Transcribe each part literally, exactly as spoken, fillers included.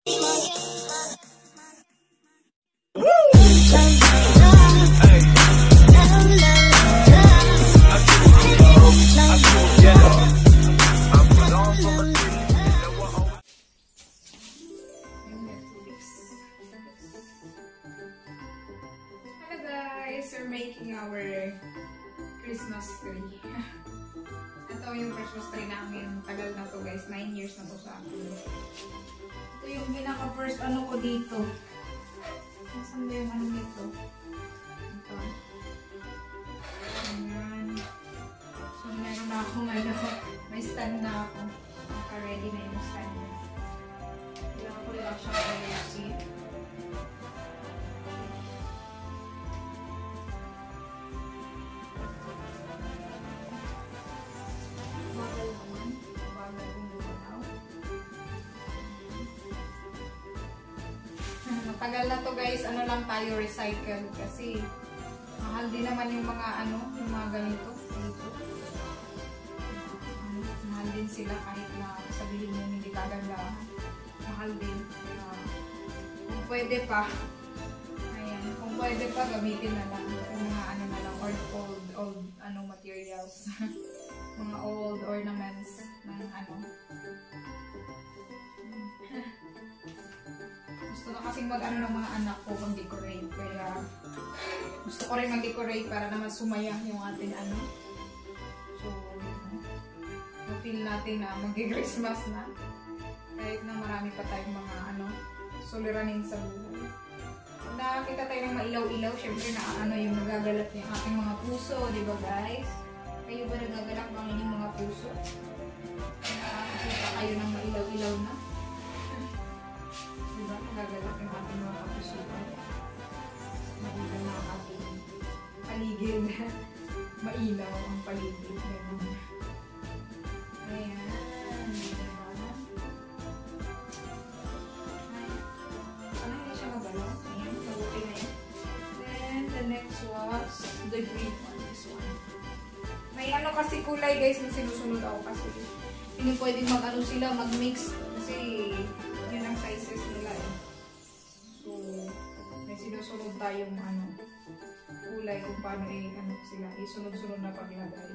We're making our Christmas tree. Ito yung Christmas tree namin. Tagal na to guys. nine years na to sa akin. Ito yung pinaka first ano ko dito. Nasaan ba yung ano nito? Ito. Ayan. So meron na ako ano. May stand na ako. Naka-ready na yung stand na. Kailangan ko lang siya ayusin. Tagal na to guys, ano lang tayo recycle kasi mahal din naman yung mga ano, yung mga ganito dito. Uh, mahal din sila kahit na sabihin mo hindi kagandahan. Mahal din. Uh, kung pwede pa, ayan, kung pwede pa gamitin na lang yung mga ano na lang, old, old, old ano, materials. Mga old ornaments ng ano. Gusto na kasing mag-ano ng mga anak ko mag-decorate. Kaya gusto ko rin mag-decorate para naman sumaya yung ating ano. So, na-feel natin na mag-Christmas na. Kahit na marami pa tayong mga ano, suliranin sa buhay. Kung nakakita tayo ng mailaw-ilaw, syempre na ano yung nagagalap yung ating mga puso, di ba guys? Kayo ba nagagalak bang inyong mga puso? Nakakita kayo ng mailaw-ilaw na? Diba? Nagagalak yung ating mga kapusuan. Makita na ang ating paligid. Mailaw ang paligid. Ayan. Diba? Sana hindi siya magalaw. Ayan. Mabuti na yun. Then, the next was the green one. This one. May ano kasi kulay guys na sinusunod ako kasi hindi pwedeng mag-ano sila, mag-mix kasi yun ang sizes nila eh. So, may sinusunod tayong ano, kulay kung paano eh, ano sila, isunod-sunod na paglagay.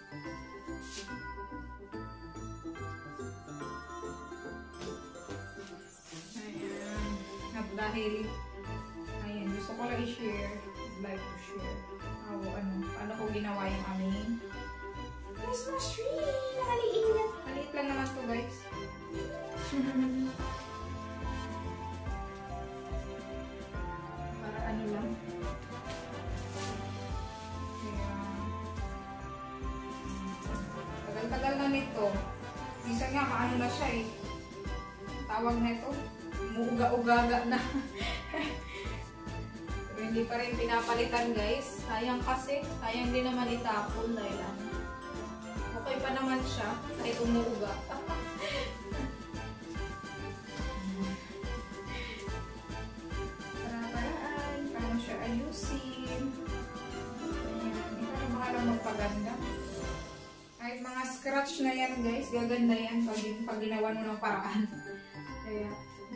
Ayan. At dahil, ayan, gusto ko lang i-share, like to share. Oh, ano, paano ko ginawa yung aming Christmas tree! Nakaliit! Maliit lang naman to guys. Para ano lang. Kaya tagal-tagal na nito. Minsan nga kaano na siya eh. Tawag na ito. Umuuga-ugaga na. Pero hindi pa rin pinapalitan guys. Sayang kasi. Sayang din naman itapon dahil ano. Okay pa naman siya, kahit umuuga. Para-paraan, paano siya ayusin. Ayan, ito na bahala magpaganda. Kahit mga scratch na yan guys, gaganda yan pag, pag ginawa mo ng paraan. Kaya,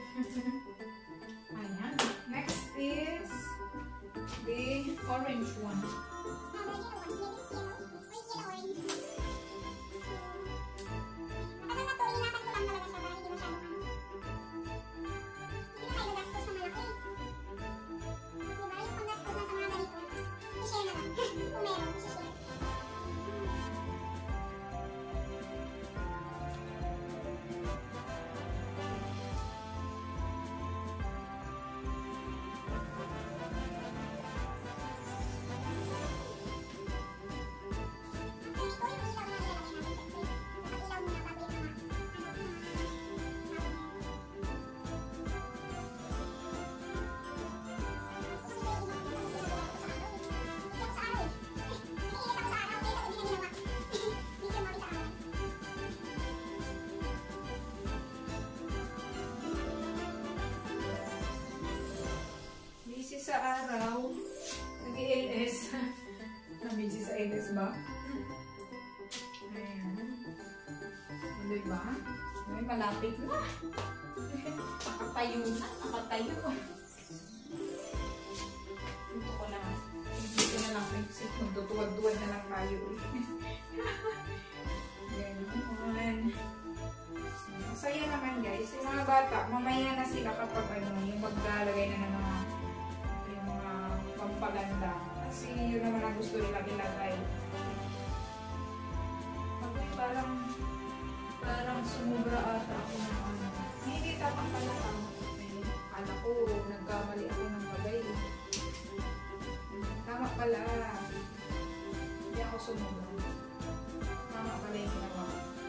ayan. Next is the orange one. Sa araw, nag-L S. Nabisi sa L S ba? Ayan. Diba? Ay, malapit na. nakatayo na, nakatayo. Ito ko na, dito na lang, kasi magtutuwad-tuwad na lang tayo. Ganun. Masaya naman guys, yung mga bata, mamaya na sila kapag ano, yung maglalagay na ng mga, yung mga pampaganda. Kasi yun naman ang gusto nila ilagay. Ako yung parang, parang sumubra ata ako ng ano. Hindi tapang pala ako. Akala ko, nagkamali ako ng bagay. Tama pala. Hindi ako sumubra. Tama pala yung ginawa.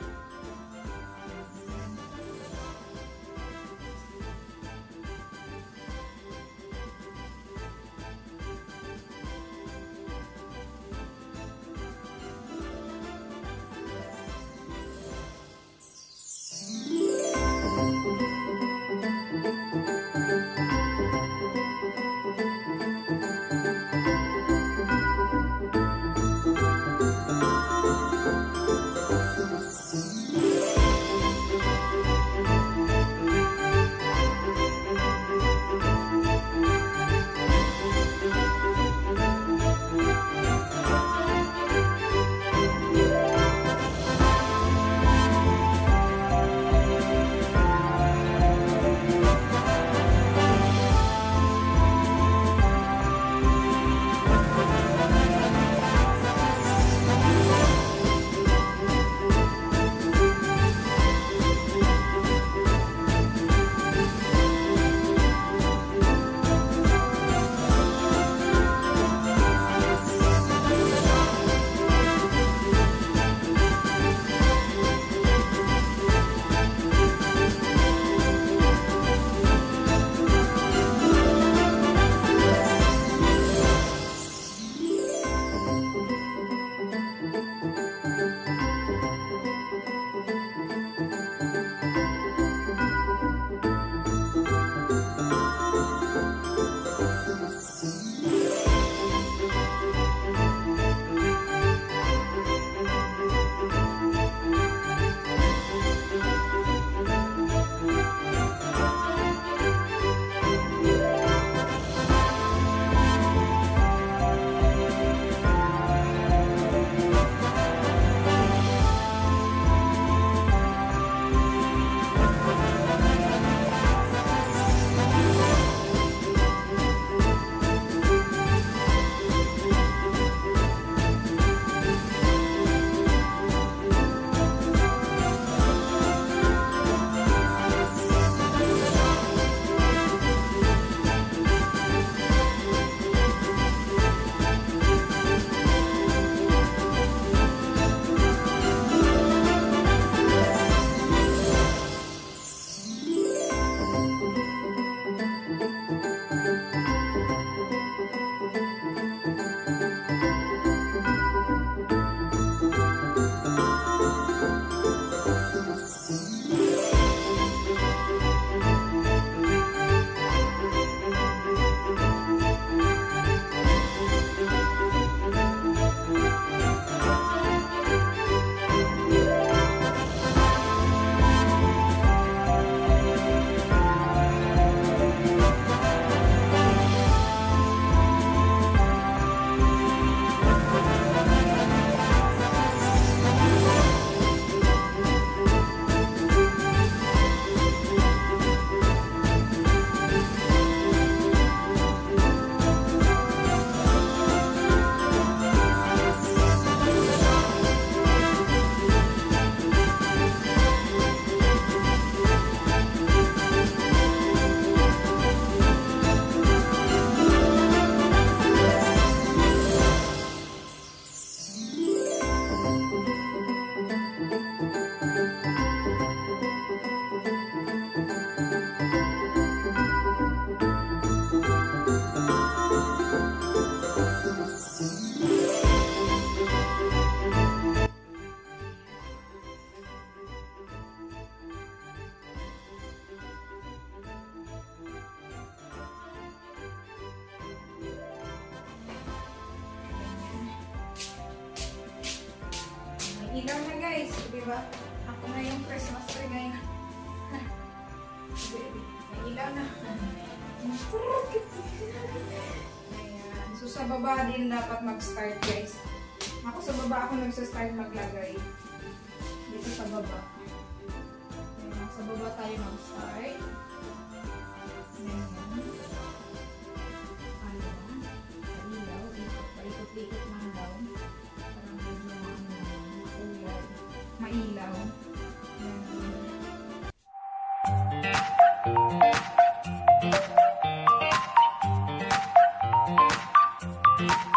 ilaw na guys, di ba? Ako na yung Christmas tree ngayon. May ilaw na. Ayan. So, sa baba din dapat mag-start, guys. Ako sa baba ako nagsa-start maglagay. Dito sa baba. Ayan. Sa baba tayo mag-start. Ayan. Ano? Pailaw. Paikot-ikot lang daw. Parang medyo maulaw. Mailaw. Ayan.